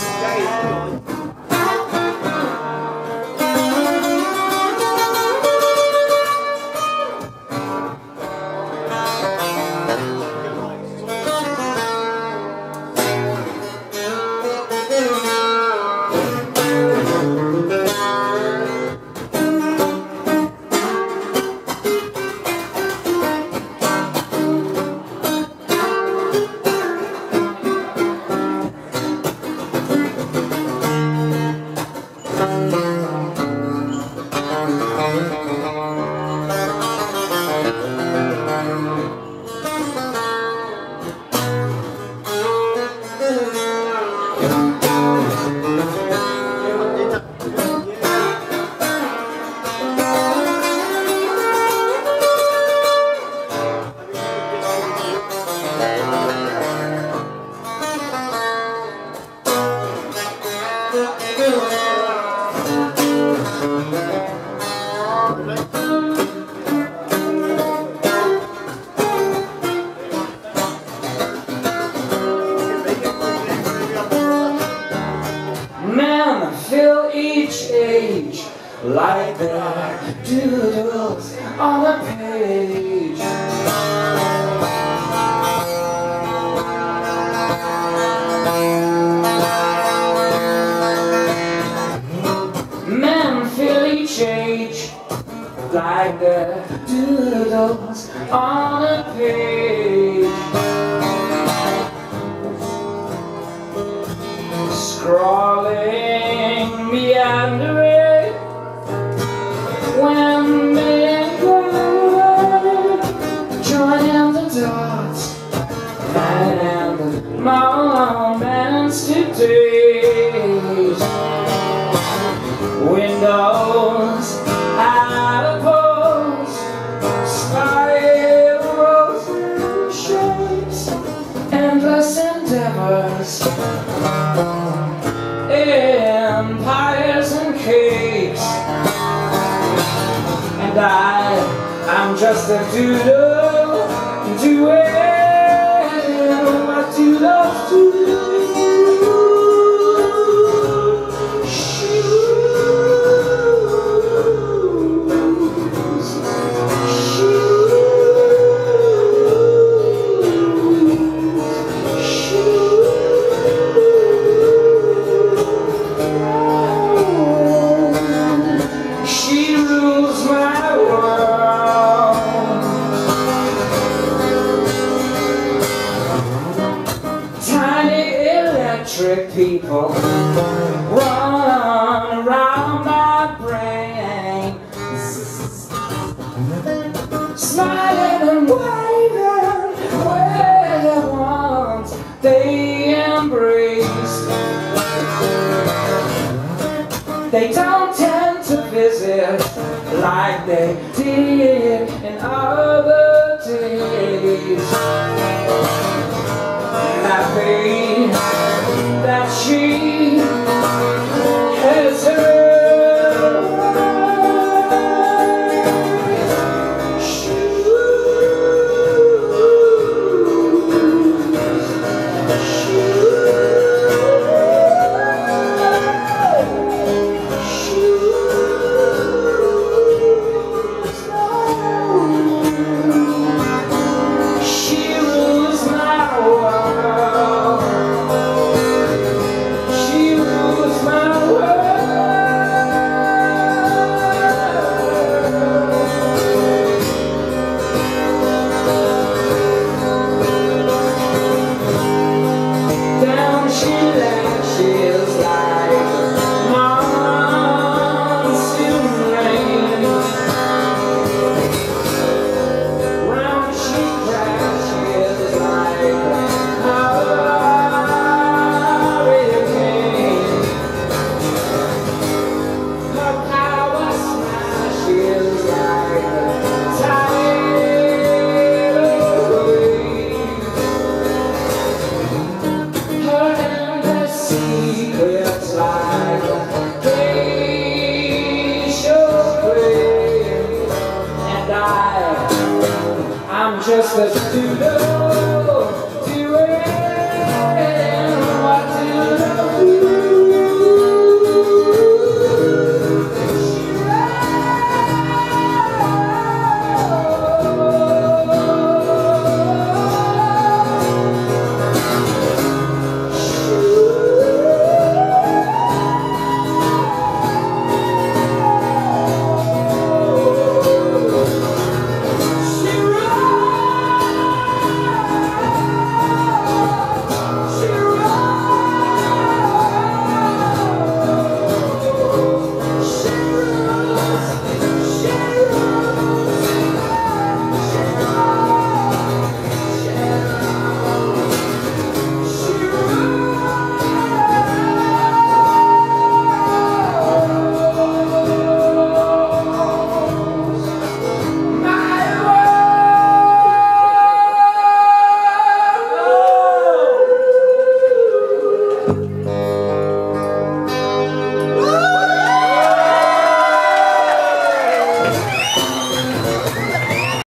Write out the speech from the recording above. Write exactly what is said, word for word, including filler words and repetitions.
Men fill each age like their doodles on a page. Men fill each age like their doodles on a page. Scrawling meandering when men go, joining the dots and the moments to days. Windows out of post, spirals and shapes, endless endeavors, empires and cakes. And I, I'm just a doodle, doing what doodles do. People run around my brain, smiling and waving where they want, they embrace. They don't tend to visit like they did in other days. Happy that she has her just a student.